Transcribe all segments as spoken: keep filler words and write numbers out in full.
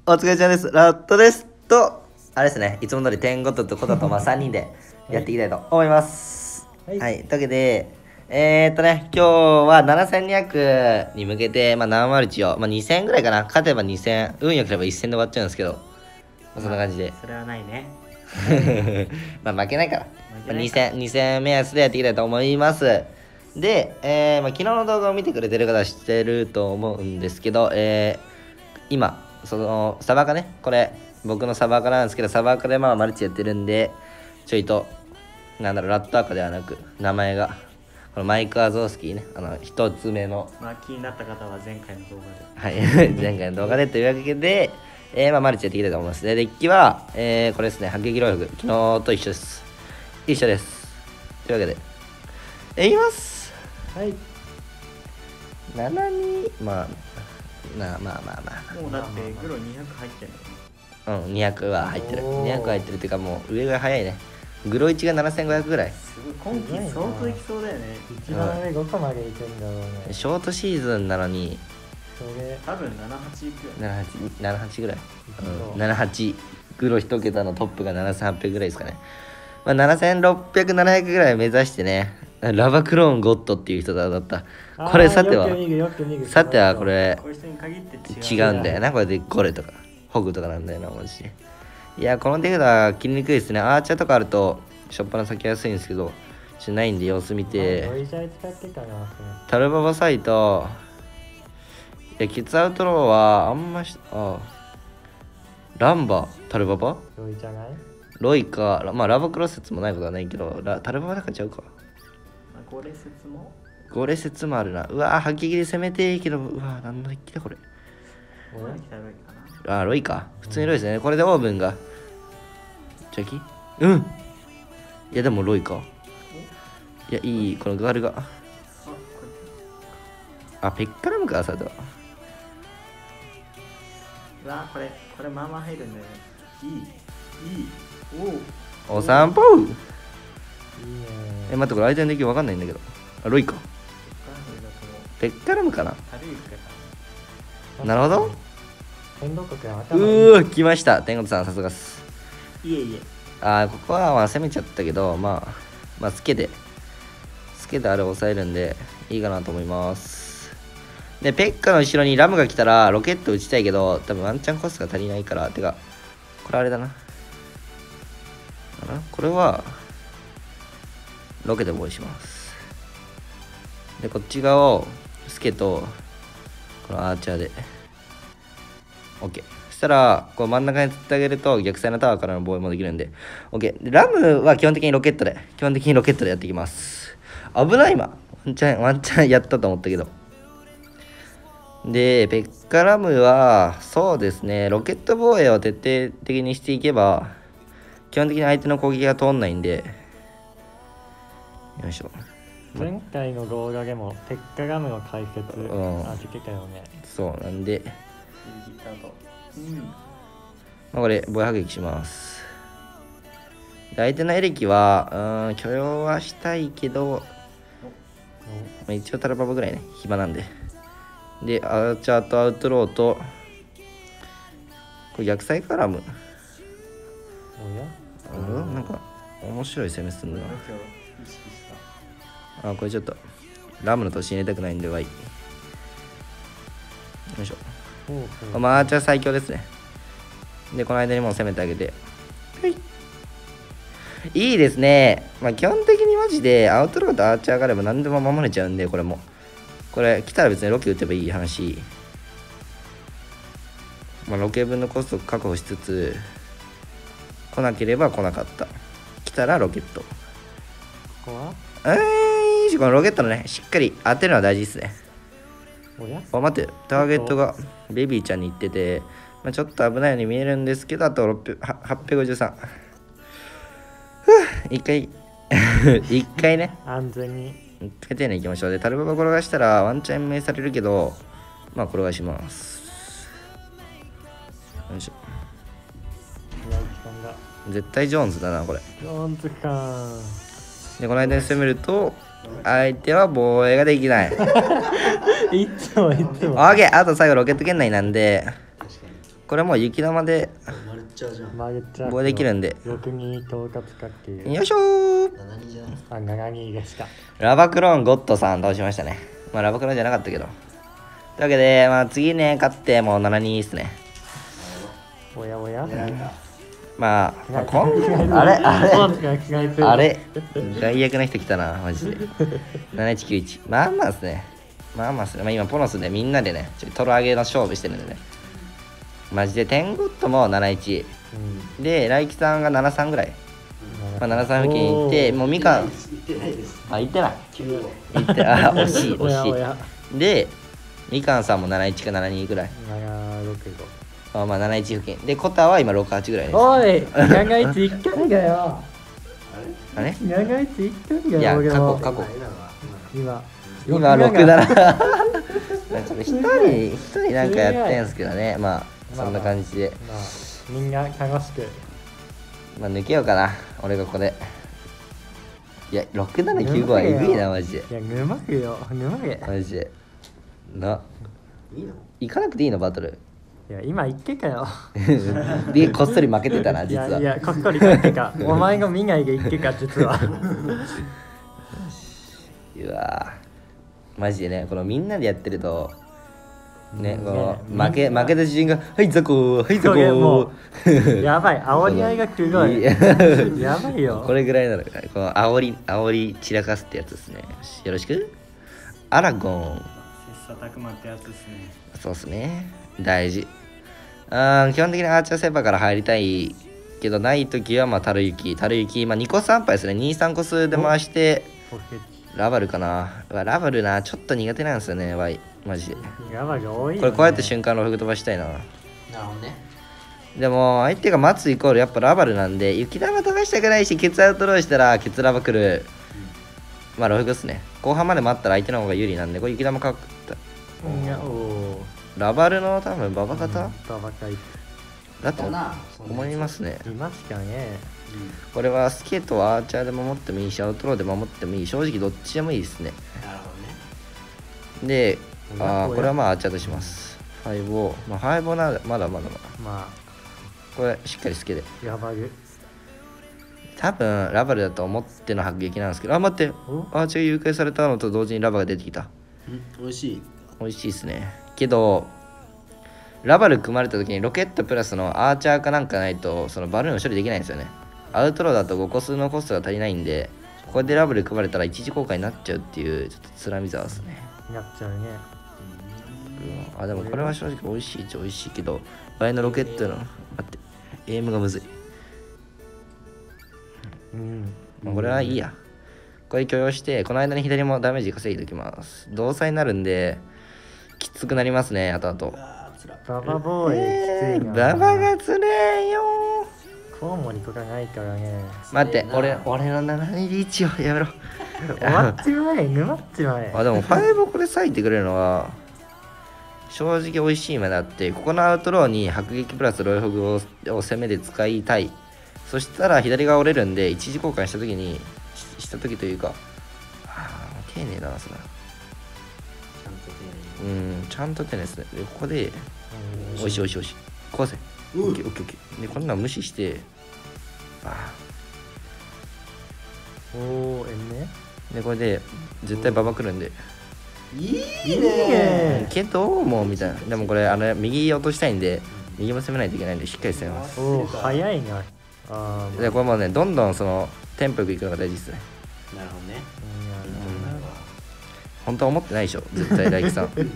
お疲れ様です。ラットですと、あれですね、いつも通り点ごととこととまあさんにんでやっていきたいと思います。はい、はい、というわけで、えー、っとね、今日はななせんにひゃくに向けて、まあ、生マルチを、まあ、にせんぐらいかな、勝てばにせん、運良ければいっせんで終わっちゃうんですけど、まあ、そんな感じで。 それはないね。 まあ負けないから、まあ、にせん、にせん目安でやっていきたいと思います。で、えーまあ、昨日の動画を見てくれてる方は知ってると思うんですけど、えー、今、そのサバカね、これ僕のサバカなんですけど、サバカでまあマルチやってるんで、ちょいと、なんだろう、ラットアカではなく、名前が、このマイク・アゾースキーね、あの、一つ目の、 まあ気になった方は前回の動画で。はい、前回の動画でというわけで、えー、まあマルチやっていきたいと思います。で、デッキは、えー、これですね、迫撃ロイフ、昨日と一緒です。一緒です。というわけで、えいきます。 はい。 ななに、まあ、なまあまあまあ。 もうだってグロにひゃく入ってんの。 うん、にひゃくは入ってる。にひゃく入ってるっていうか、もう上が早いね。グロいちがななせんごひゃくぐらい。 すごい、今季相当いきそうだよね。 一番上ごこまで行くんだろうね。 ショートシーズンなのに、 それ多分ななはちいくよね。 ななはち、ななはちぐらい。 そううん、ななはち。グロ一桁のトップがななせんはっぴゃくぐらいですかね。まあ、ななせんろっぴゃく、ななひゃくぐらい目指してね、ラバクローンゴッドっていう人だった。これさては、さてはこれこういう人に限って違うんだよな。これでこれとか、ホグとかなんだよな、マジで。いや、この手札切りにくいですね。アーチャーとかあると、しょっぱな咲きやすいんですけど、ちょないんで様子見て。タルババサイト、いや、キッズアウトローは、あんまし、ああ、ランバ、タルババロイじゃないロイか、まあラバクロ説もないことはないけど、ラタルババだからちゃうか。 ゴレ説もゴレ説もあるな。うわぁ、迫撃で攻めていいけど、うわぁ、何のデッキだこれ。あー、ロイか。普通にロイですね。うん、これでオーブンが。チャキうん。いや、でもロイか。いや、いい、このガールが。あ、ペッカラムか、さては。 うわ、これ、これまあまあ入るんだよね。いい、いい。 おお散歩いいね。 え、待って、これ相手のデッキわかんないんだけど。あ、ロイか。ペッカラムかな。なるほど。うー、来ました。天狗さん、さすがっす。 いえいえ。 あー、ここはまあ攻めちゃったけど、まあ、まあ、スケで、スケであれを抑えるんで、いいかなと思います。で、ペッカの後ろにラムが来たら、ロケット撃ちたいけど、多分ワンチャンコストが足りないから、てか、これあれだな。これは、ロケで防衛します。で、こっち側を、スケと、このアーチャーで、OK。そしたら、こう真ん中に釣ってあげると、逆サイのタワーからの防衛もできるんで、OK。で、ラムは基本的にロケットで、基本的にロケットでやっていきます。危ない今。ワンチャン、ワンチャンやったと思ったけど。で、ペッカラムは、そうですね、ロケット防衛を徹底的にしていけば、基本的に相手の攻撃が通んないんで、よいしょ。 前回の動画でもペッカラムの解説あげてたよね。 そうなんで、 うん、 まあこれ防衛迫撃します。で、相手のエレキは、うん、許容はしたいけど、まあ、一応タラババぐらいね、暇なんで。で、アーチャーとアウトローと、これ逆サイカラム。 おやうん、なんか面白い攻めすんな。あ、これちょっとラムの年入れたくないんではいい。よいしょ。まあアーチャー最強ですね。で、この間にもう攻めてあげて。はいいいですね。まあ基本的にマジでアウトローとアーチャーがあれば何でも守れちゃうんで、これも。これ来たら別にロケ打てばいい話。まあロケ分のコストを確保しつつ、来なければ来なかった。来たらロケット。 ここはえー、このロケットのね、しっかり当てるのは大事ですね。 おやあ、待って、ターゲットがベビーちゃんに行ってて、まあ、ちょっと危ないように見えるんですけど、あとろっぴゃく、はっぴゃくごじゅうさん。ふぅ、一回、一回ね、 安全に。 一回丁寧に行きましょう。で、タルババ転がしたらワンチャン命されるけど、まあ、転がします。よいしょ。絶対ジョーンズだな、これ。 ジョーンズか。 で、この間に攻めると、相手は防衛ができない。 いつもいつも。 オーケー、あと最後ロケット圏内なんで、 これもう雪玉で丸っちゃうじゃん。 マルチャー棒できるんで。 ろくに統括角形。 よいしょー。 ななにじゃないですか。 あ、ななにでした。 ラバクローンゴッドさん倒しましたね。まあラバクローンじゃなかったけど。というわけで、まあ次ね、勝ってもうななにいいっすね。 おやおや狙いか。 まあ、まあ、こんあれあれスポーツが着替えてるあれ外役の人来たな、マジで。なないちきゅういち。まあまあっすね。まあまあっすね。まあ今、ポノスでみんなでね、ちょっとトロ上げの勝負してるんでね。マジで、テンゴッドもなないち。 うんで、ライキさんがななさんぐらい。まあ、ななさん付近行って、もうみかん。 言ってないです。 あ、行ってない。 きゅうご。 行って、あ、惜しい、 おやお惜やしい。で、みかんさんもなないちかななにぐらい。 ななろくご。 あまあ、なないち付近。で、コタは今ろくはちぐらいです。 おい長いついったんだよ。 あれ長いついったんだよ。 いや、 俺も過去、過去。 今今ろくだな。ちょっと一人、一人なんかやってんすけどね。まあ、そんな感じで。 まあみんな楽しく。 まあ、抜けようかな。俺がここで。いや、ろくななきゅうごはえぐいな、マジで。 いや、沼くよ、沼け。 マジで。な、 いいの？ 行かなくていいの、バトル。 いや、今言ってかよ。 で、こっそり負けてたな、 い実は。 やいや、こっそり言ってか。お前が見ないで言ってか、実は。 うわぁ。マジでね、このみんなでやってると、ね、 うんこねの負け、 みんな負けた自信が、はい、ザコー、はい、ザコそれもー。 やばい、煽り合いがすごい。 いややばいよ。 これぐらいなのか。この煽り、煽り散らかすってやつですね。よしよろしく。アラゴン。 切磋琢磨ってやつですね。 そうっすね。大事。あー基本的にアーチャーセーバーから入りたいけど、ないときは、まあ、タルユキ。タルユキ、まあ、にこさんぱいですね。に、さんこ数で回して、 ポケラバルかな。うわラバルな、ちょっと苦手なんですよね、ワイ。マジで。 やばいが多いよ、ね。 これこうやって瞬間ロフ飛ばしたいな。 なるほどね。 でも、相手が待つイコールやっぱラバルなんで、雪玉飛ばしたくないし、ケツアウトローしたら、ケツラバ来る。まあ、ロフグっすね。後半まで待ったら相手の方が有利なんで、これ雪玉かかった。 いや、おー。 ラバルの多分ババ型、 ババカイだとだな。そんな思いますね。 いますかね。 これはスケートはアーチャーで守ってもいいし、アウトローで守ってもいい。正直どっちでもいいですね。 なるほどね。 で、あーおやこれはまあアーチャーとします。ファイブを、まあ、ファイブをなまだまだまだ。 まこれしっかりスケで。 あ、やばる。 多分ラバルだと思っての迫撃なんですけど、あ、待って、 おアーチャー誘拐されたのと同時にラバが出てきた。 うん、美味しい。 美味しいですね。けど、ラバル組まれた時にロケットプラスのアーチャーかなんかないと、そのバルーンを処理できないんですよね。アウトローだとごこ数のコストが足りないんで、ここでラバル組まれたら一時効果になっちゃうっていう、ちょっとつらみざわですね。 やっちゃうね。 あ、でもこれは正直美味しいっちゃ美味しいけど、倍のロケットの、待って、エイムがむずい。 うん。 まあ、これはいいや。これ許容して、この間に左もダメージ稼いでおきます。動作になるんで、きつくなりますね、あとあと。 あー、つら。 ババボーイ、 えー、 きついな。 ババがつれーよー。 コウモリとかないからね。 待ってつれー、な俺、俺のななにリーチをやめろ。 終わっちまえ、沼っちまえ。 あ、でもごこれ割いてくれるのは、正直美味しい目だって、ここのアウトローに迫撃プラスロイホグをを攻めで使いたい。そしたら左が折れるんで、一時交換した時に、しした時というか、あー丁寧だな、それ。 ちゃんと丁寧に。 うん、ちゃんと丁寧ですね。で、ここで、 うんおいしいおいしいおいしい。壊せ。 うんオッケーオッケーオッケー。で、こんなん無視して、あおー、えんね。 ーで、これで、絶対ババ来るんで。 いいいいねねけど、もうみたいな。でもこれ、あの、右落としたいんで、右も攻めないといけないんで、しっかり攻めます。 おー、早いな。あー、 で、これもうね、どんどんその、テンポよくいくのが大事ですね。 なるほどね。 うんなるわ。 本当は思ってないでしょ、絶対、大樹さん。 使わ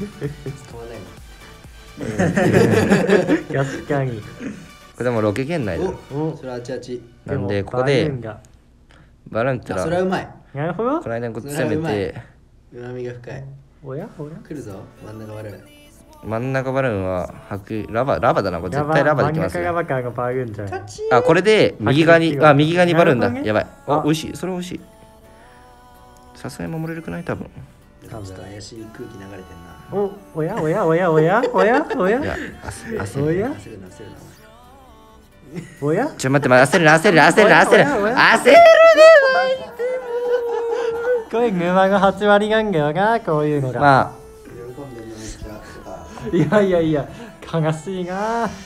ないの。 確かに。 これでもロケ圏内だろ。 おそれはあちあち。 なんで、 もここでバルーンがバルーンってあ、それはら、 うまい。 なるほどこ。の間にこう攻めて、 うまみが深い。 おやおや。 来るぞ、真ん中割れる。 真ん中バルーンは、白ラバ、ラバだな、これ絶対ラバできます真ん中ね。 がバカがバルーンじゃない。 あ、これで、右側に、あ、右側にバルーンだ。 なるほどねやばい。あ、 あ美味しい。それ美味しい。さすがに守れるくない多分。 ちょっと怪しい空気流れてんな。 お、おやおやおやおやおやおやいや、焦焦る。 おや焦るな、焦るな。 おや。 ちょ、待って、待って、焦るな、焦るな、焦るな、焦るおやおやな。焦るこれ沼がはち割なんだよな、こういうのが。 ねま喜んでるのめっちゃとか。 いやいやいや、悲しいな。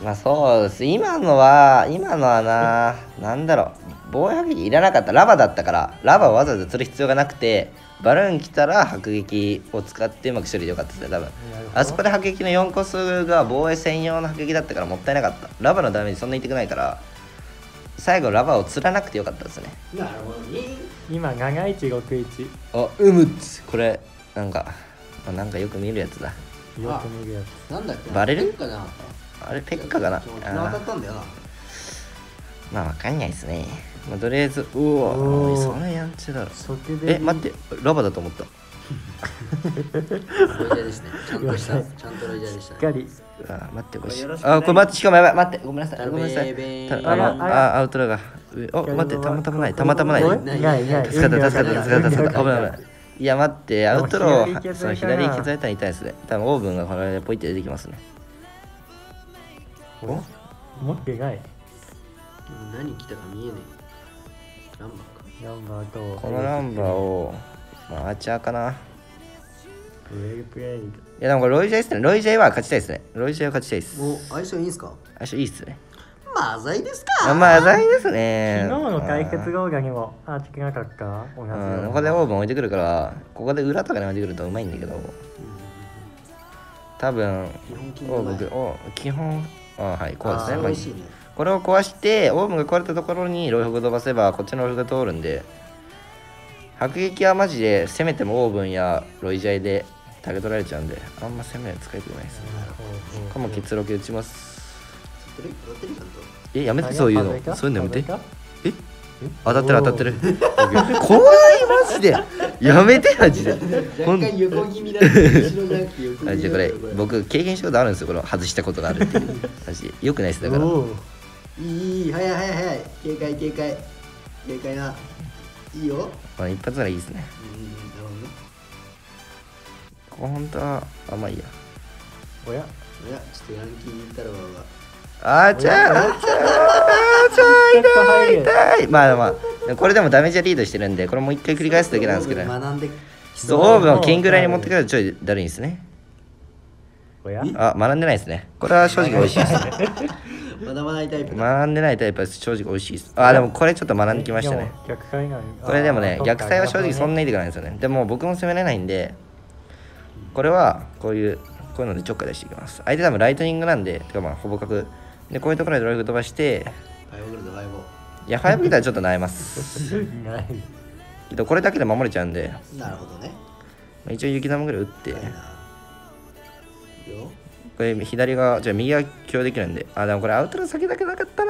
まあそうです。今のは今のはな、なんだろう、防衛迫撃いらなかった。ラバだったから、ラバをわざわざ釣る必要がなくて、バルーン来たら迫撃を使ってうまく処理でよかったですね、多分。あそこで迫撃のよんコスが防衛専用の迫撃だったからもったいなかった。ラバのダメージそんなに痛くないから、最後ラバを釣らなくてよかったですね。 なるほどね。 今なないちろくいち。 あ、うむっつ。これ、なんか、あなんかよく見るやつだ。 よく見るやつ。 なんだっけなバレるペッカじゃなかったあれ、ペッカかな。 昨日当たあったんだよな。 まあ、わかんないですね。まあ、とりあえず、うおおーそれやんちゃだろ。 即でえ、待って、ラバだと思った。 ロイジャですね。ちゃんとした、ちゃんとロイジャでししたっかり。 あ、待って、これよろしくねあ、これ待って、しかもやばい、待って、ごめんなさい、ごめんなさい。 ベーベーたあの、 あらあ、アウトラが。上お、待って、たまたまない、たまたまない。 お助いないない。 かった、助かった、助かった、助かった。危ない、危い。 ない。いや、待って、アウトロでもー、 左その削れたな左削れたら痛いですね。多分オーブンがこれでポイって出てきますね。 お持ってない。 何来たか見えねえ。ランバーか。 ナンバーと。 このナンバーを、まあ、アーチャーかな。 ウェルプレイ。 いや、でもこれロイジャイですね。ロイジャイは勝ちたいですね。ロイジャイは勝ちたいです。 もう相性いいんすか？ 相性いいっすね。 マザイですあか？ まあ、ザイですね。 昨日の解決動画にもアーチなかった同じようう、 なんここでオーブン置いてくるから、ここで裏とかに置いてくるとうまいんだけど、多分、 基本金オーの前ブンを基本、あはい、こうですね。 あーまあ美味しいね。 これを壊して、オーブンが壊れたところにロイフグ飛ばせば、こっちのロイフグ通るんで、迫撃はマジで攻めてもオーブンやロイジャイでタゲ取られちゃうんで、あんま攻めは使いたくないですね。これも結ロケ打ちます。 当たってる当たってるちゃんと。 え、やめてそういうの。そういうのやめて。え当たってる当たってる。 る。 怖いマジで。やめてマジで。ほん若干横気味だって後ろじゃなくて横気味だあじゃあこれ僕経験したことあるんですよ。これ外したことがあるっていう。マジでよくないですだから。 おーいいいい早い早い早い警戒警戒警戒ないいよ。 まあ一発ならいいですね。 うんうんなるほどね。 ここ本当はあまあいいや。 おやいやちょっとヤンキーに行ったらわあーちゃーあーちゃーあーちゃー痛い痛い。まあまあこれでもダメージはリードしてるんでこれもう一回繰り返すだけなんですけど、ね、 学んでそうオーブンを剣ぐらいに持ってくるとちょいだるいんですね。 おやあ学んでないですね。これは正直美味しいです。 学ばないタイプだ。 学んでないタイプは正直美味しいです。あでもこれちょっと学んできましたね。 逆サイがこれでもねあー逆サイは正直そんなににいいてくないんですよね。でも僕も攻めれないんでこれはこういうこういうのでちょっかい出していきます。相手多分ライトニングなんでてかまあほぼ角でこういうところでドライブ飛ばしてファイブグルドファイいやファイブギターちょっと悩ますないけどこれだけで守れちゃうんでボなるほどね。 まあ一応雪玉ぐらい打っていいな。いいよ。 これ左がじゃあ右が強できるんであでもこれアウトの先だけなかったな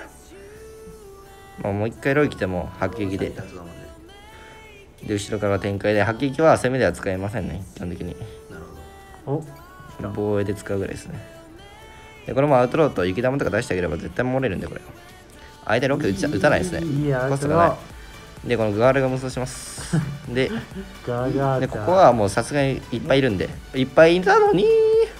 まあもう一回ロイ来ても迫撃で立つだもんね。 で後ろから展開で迫撃は攻めでは使えませんね基本的になるほど。 お防衛で使うぐらいですねでこれもアウトローと雪玉とか出してあげれば絶対守れるんでこれ相手ロケ打ち打たないですねいいやコストがないでこのガールが無双しますでガーガーでここはもうさすがにいっぱいいるんでいっぱいいたのに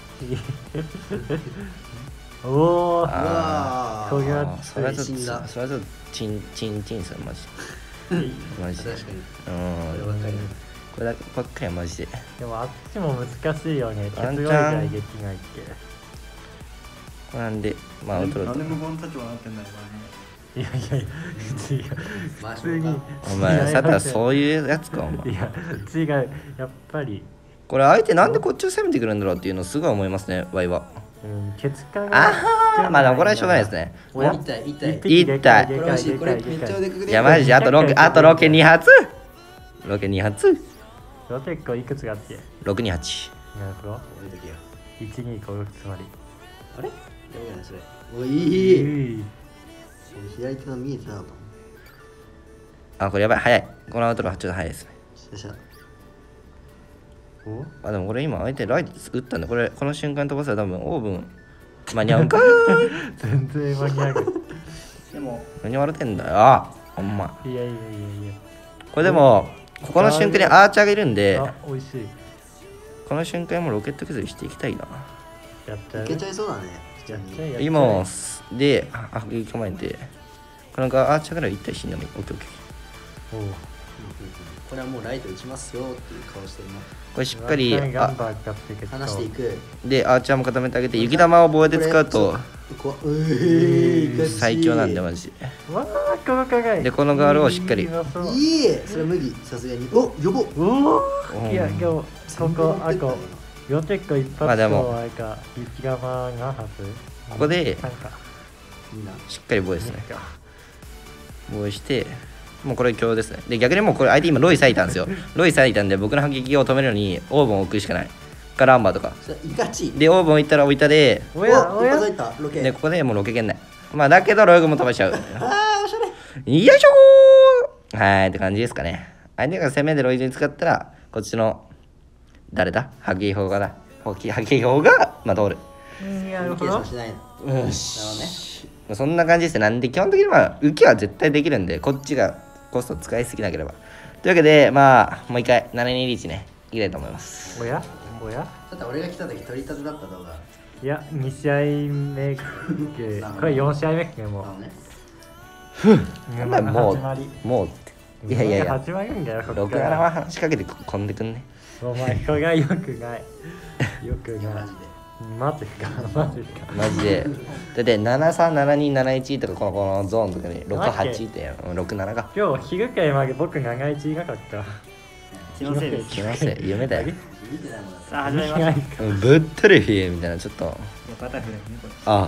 おおあこれはーそれはちょっ死んだとそれはちょっとチンチンチンさんマジマジで確かに。 うんこればっかり。 これだけばっかりはマジででもあっちも難しいよねワンチャン結合以外できないってこれなんでまあアウトローとなんで無言の立場になってんだよいやいやいや違うまあ普通にお前さてはうそういうやつかお前いや違うやっぱりこれ相手なんでこっちを攻めてくるんだろうっていうのをすごい思いますねワイはうんケツカあはーまあでもこれはしょうがないですねおや痛い痛い。 一匹でかい痛いでかいこれ欲しい。これめっちゃ腕くくで。 いやマジであとロケあとロケに発ロケに発ロテッコいくつがあってろくにはちなるほど置いとけよ。 いちにごろくつまりあれ？やばいなそれ。おいいい。 い左手の見えてなかったもん。 あこれやばい早いこのアウトローちょっと早いですねよっしゃ。 おあでもこれ今相手ライト打ったんでこれこの瞬間飛ばせば多分オーブン間に合うんか全然間に合うでも何笑ってんだよあほんまいやいやいやいやこれでもここの瞬間にアーチャーがいるんであ美味しいこの瞬間もロケット削りしていきたいなやっちゃういけちゃいそうだね。普通に。 やっちゃえやっちゃえ今もであ迫撃構えてこのアーチャーからいったり死んでもいいオッケーオッケおうこれはもうライト打ちますよっていう顔してるな。 これしっかりガンあバー使っていくと離していく。 でアーチャーも固めてあげて雪玉を棒で使うとこううえ最強なんでマジで。 わあこの輝いでこのガールをしっかりいいわそういいそれ無理さすがに。お呼ぼう。 おうんおいや今日ここあこよ結構一発とまあでもあれか雪玉がはずここでなんかみんなしっかり防衛ですね。 なんか防衛してもうこれ強ですね。で逆にもうこれ相手今ロイ咲いたんですよ。ロイ咲いたんで僕の反撃を止めるのにオーブンを置くしかないかランバーとかそれイカチでオーブン置いたら置いたでおやおや一発入ったロケ。 でここでもうロケ圏内まあだけどロイグも飛ばしちゃうあーおしゃれ。 よいしょーはいって感じですかね。相手が攻めでロイズに使ったらこっちの誰だハギー砲がだハギー砲がまあ通る。 うんなるほ計ど算しないの。 よしそんな感じですね。なんで基本的には浮きは絶対できるんでこっちがコスト使いすぎなければというわけでまあもう一回ななにリーチねいきたいと思います。 おやおやだって俺が来た時取り立てだった動画。 いやに試合目これよん試合目っけもあのね。 うまあもう始まりもうっていやいやいや始まるんだよころくななは話しかけてこんでくんね。 お前これがよくないよくないマジで。 マジかマジかマジでだってななさんななになないちとかこのこのゾーンとかにろくはちってろくななが今日昼会まで僕長いちいなかった気のせいです。 来ません夢だよ。 見てないもんだ。 さあ始まりました。いやうんぶっとる日みたいなちょっとバタフライねこれ。 あ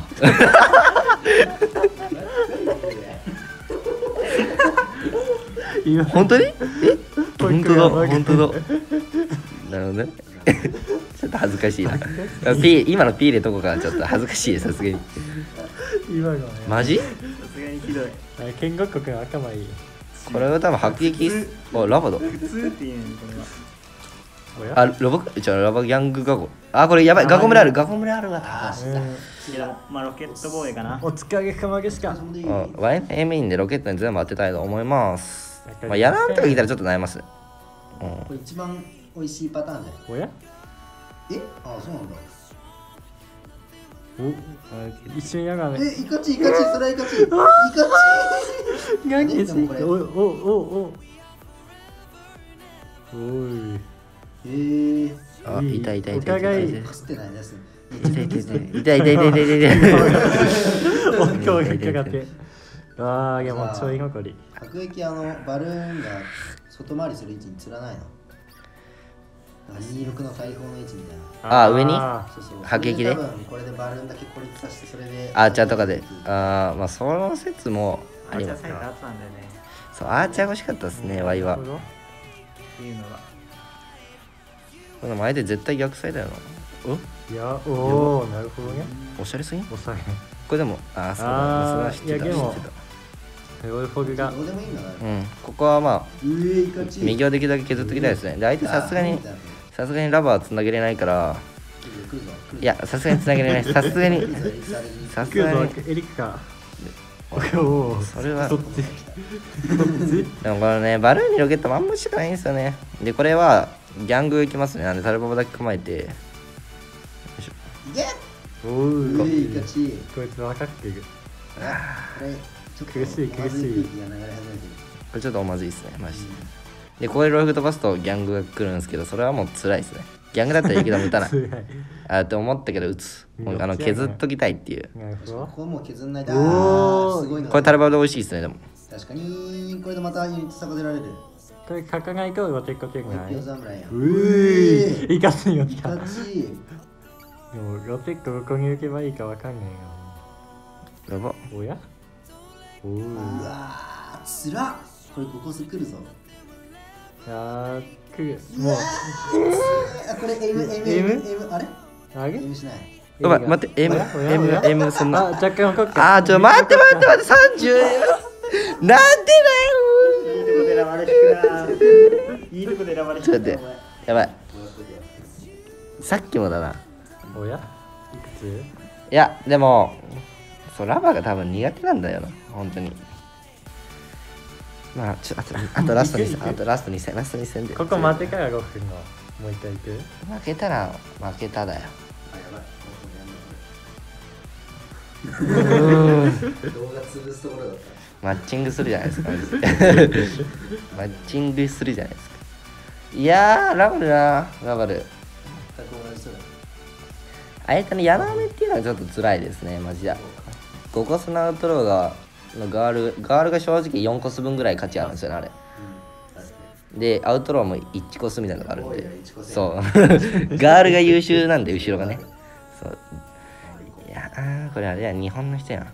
今本当にえ本当だ僕が本当だなるほどねちょっと恥ずかしいなピ今のピーでとこからちょっと恥ずかしいさすがに今のねマジさすがにひどい。 あれ建国国の頭いいこれは多分迫撃おラバだ普通って言うのにこれは。 おやあラバじゃあラバギャングガゴあこれやばいガゴ村あるガゴ村あるわうんいやまあロケット防衛かな。 お疲れ様でしたそんでいい。 うん ワイエムインでロケットに全部当てたいと思いますまあやらんとか聞いたらちょっと悩ますうんこれ一番美味しいパターンじゃない。 おやえあそうなんだ。 お一緒にやがめえイカチイカチそれはイカチイカチ。 何ねでもこれおおおおおいえー。 あいい痛い痛い痛いお互い痛いかすってないです。 痛い痛い痛い痛い痛い痛い痛い痛い痛いお今日引っかかってああいやもうちょい残り迫撃あのバルーンが外回りする位置に釣らないの。にじゅうろくの大砲の位置みたいな。 あ上にそうそう。 迫撃でそれ多分これでバルーンだけ孤立させてそれで。 アーチャーとかであーまあその説もああじゃありますサイトあったんだよね。 そうアーチャー欲しかったですねワイはなるほどっていうのが。 この前で絶対逆サイだよないやおおなるほどねおおしゃれすぎんこおされでもあーそうあーだそれは知ってたいやでも知ってえロイフォグがどうでもいいんだな。 たうんここはまあうえイカチ。 右をできるだけ削っときたいですねで相手さすがにさすがにラバーつなげれないから来るぞ来るぞ。 いやさすがにつなげれないさすがに来るぞエリサレにさすクーゾがにエリクかおおそれはそっちでもこれねバルーンにロケットまんましかないんですよねでこれはギャングいきますねなんでタルババだけ構えていけおうおえイカチ。 こいつ分かってるあこれちょっと苦しい苦しいまず空気が流れ始めてる。 これちょっとまずいですねマジででここでロイフ飛ばすとギャングが来るんですけどそれはもう辛いですねギャングだったら雪玉打たない強いあって思ったけど打つもうあの削っときたいっていうなるほどここはもう削んないで。 おーあーすごいの。 これタルババで美味しいですねでも確かにこれでまたユニット差が出られる。 これ書かないとロテッコテンもう一票がないう侍やん。 ーいかついよ来たイカチ。 でもロテッコどこに行けばいいかわかんないやばよおやおうーわーつらっ。これここす来るぞ。 あー来るうわもうーあこれ M M M M あれあれ M しない。 やばい待って M おやお M や M そんあな若干怒ったあーちょ待って待って待ってさんじゅうなんでだいいとこで選ばれてくないいとこで選ばれてちょっとくな待ってやばいさっきもだなおやいくついやでもそうラバーが多分苦手なんだよな本当にまあちょあとあとラストに戦あとラストに戦ラストに戦でここ待ってからごふんのもう一回行く負けたら負けただよあやばい。 うーん動画潰すところだった。 マッチングするじゃないですかマッチングするじゃないですか。いやーラバルなラバル全く同じ人だ。 あえてのヤナメっていうのはちょっと辛いですねマジで。ごコスのアウトローがのガールガールが正直よんコス分ぐらい価値あるんですよねあれで。アウトローもいちコスみたいなのがあるんで、そうガールが優秀なんで後ろがね。そういやーこれあれや日本の人やん。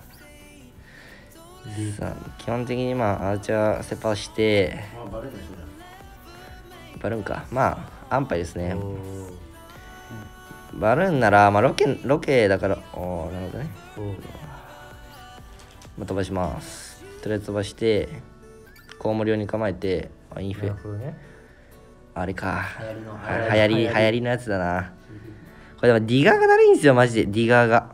さあ基本的にまあアーチャーセパしてあバレない人だ。 バルーンかまあ安牌ですね。 おバルーンならまあロケロケだからおーなるほどね。 ーおーまあ、飛ばします。とりあえず飛ばしてコウモリ用に構えてあインフェなるほどね。 あれか流行りのは流行り流行り流行りのやつだな。これでもディガーがだるいんですよマジで。ディガーが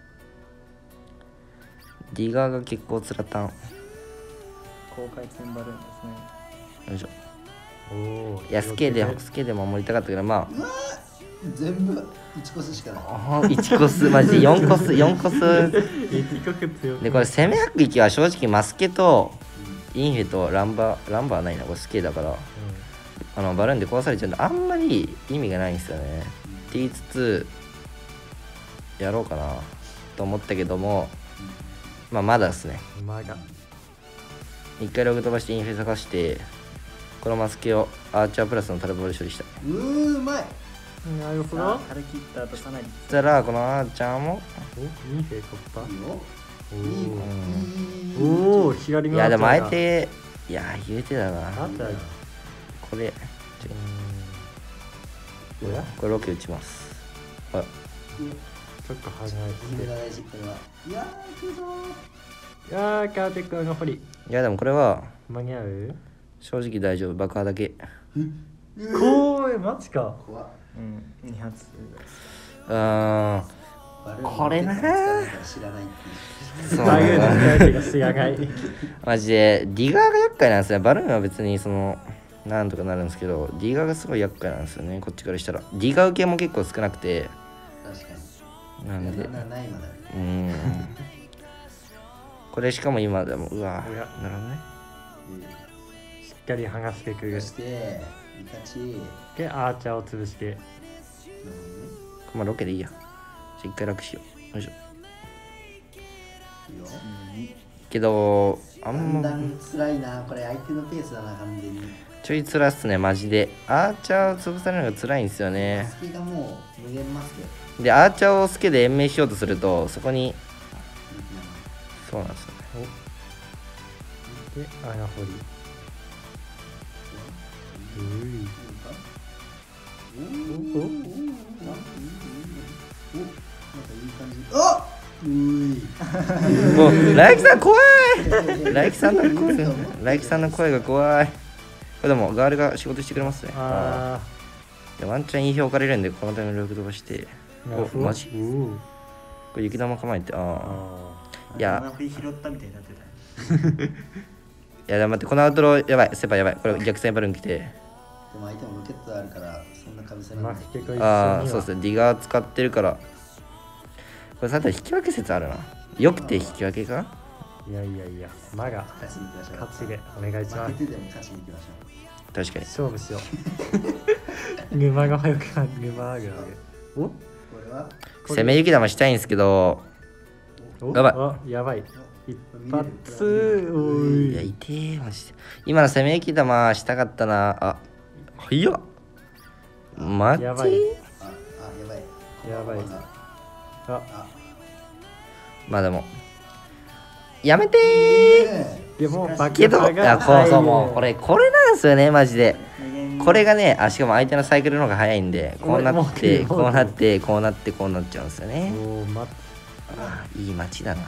ディガーが結構つらたん。よ公開戦バルーンですね。 いしょ。 おお。 いやスケでよスケで守りたかったけどまうわー全部いちコスしかない。 あいちコスマジでよんコスよんコス一国強くでこれ攻め悪域は正直マスケとインフェとランバーランバーないなこれスケだからあのバルーンで壊されちゃうんであんまり意味がないんですよねって言いつつやろうかなと思ったけどもまあまだですね。 うん。馬が。 一回ログ飛ばしてインフェ探してこのマスケをアーチャープラスのタルボール処理したい。 うーうまい。 なるほど。 さあ張り切った後かなりそしたらこのアーチャーもおいいフェイコッパいいよ。 おいいーいいおお左のいやでもあえアーチャーがていや言うてだなアーチャーこれうーんおやこれロケ打ちますあちょっと離れてこれが大事これは。いやー来るぞいやーカーテックの掘りいやでもこれは間に合う正直大丈夫爆破だけこうマジかー。怖っ。 うんに発うーんバルーンこれな使わないから知らないっていう。 そうバグの使い手が知らないマジでディガーが厄介なんですね。バルーンは別にそのなんとかなるんですけどディガーがすごい厄介なんですよねこっちからしたら。ディガー系も結構少なくて確かに。 なんでいやなないまだ。 うーんこれしかも今でもうわおやなるほどね。 しっかり剥がしてくるそしてイカチ。 でアーチャーを潰してまあロケでいいや。じゃあ一回楽しよう。よいしょ。 いいよ。 けどあだんまんだん辛いなこれ相手のペースだな完全に。 ちょいつらっすねマジで。アーチャーを潰されるのが辛いんですよね。 スキがもう無限マスケ。 でアーチャーをスケで延命しようとするとそこにそうなんですよね。 で穴掘りういおおおおなんかいい感じ。あうい。 もうライキさん怖いライキさんの声がライキさんの声が怖い。これでもガールが仕事してくれますね。 あでワンチャンいい票置かれるんでこのタイミングでログ飛ばしてーなるほどおマジおーこれ雪玉構えてあああいや穴掘り拾ったみたいになってた。 いやでも待ってこのアウトローやばいセパやばいこれ逆線バルーン来てでも相手もロケットあるからそんなかぶせーらない。 マスケと一緒にああそうはですねディガー使ってるからこれさて引き分け説あるなよくて引き分けかいやいやいやマが勝ちに行きましょう。 勝ちでお願いします負けてでも勝ちに行きましょ確かに勝負しよう沼が早くなる沼があるおう。これは攻め雪玉したいんですけどおやばいあやばい一発おいやい痛えマジで今の攻め雪玉したかったなあはいやマジやばいああやばい。 やばいああまあでもやめてーでも爆けどい破がやそうそう入るもうこれこれなんですよねマジでこれがねあしかも相手のサイクルの方が早いんでこうなもうってもうこうなってこうなってこうなっちゃうんですよねおーまあいい街だな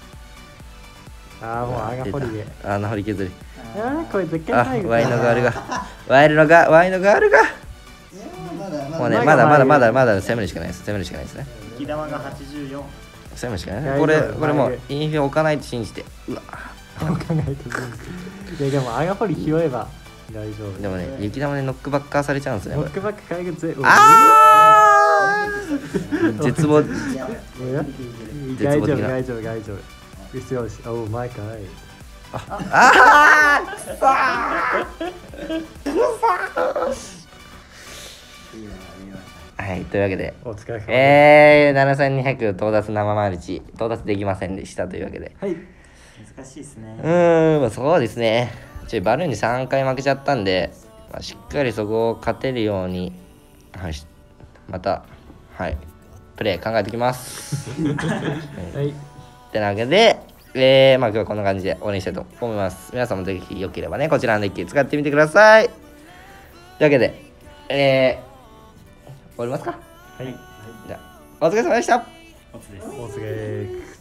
あーもう穴掘りであ穴掘り削りあーこれ絶対あ最後ワイのガールがワイルのガワイのガールがいやまだまだもうねまだまだまだまだまだ攻めるしかないです攻めるしかないですね雪玉がはちじゅうよん。 攻めるしかないね大丈夫これこれもう前インフィ置かないと信じてうわわかんないと思ういやでも穴掘り拾えば大丈夫でもね雪玉でノックバッカーされちゃうんですねこれノックバック解決あー絶望いやおや絶大丈夫望的な大丈夫大丈夫よしよしおうまいかいああくそーいいな、見ましはいというわけでお疲れ様です。 えー、ななせんにひゃく到達生マルチ到達できませんでしたというわけではい。 難しいですねう。ーん、まあ、そうですね。ちょバルーンにさんかい負けちゃったんで、まあ、しっかりそこを勝てるように、はい、しまた、はい、プレー考えてきます。 はい。 ってなわけで、えー、まあ今日はこんな感じで終わりにしたいと思います。皆さんもぜひよければね、こちらのデッキ使ってみてください。というわけで、えー、終わりますか。 はい。 じゃあ、お疲れ様でした。 オツです。 お疲れ。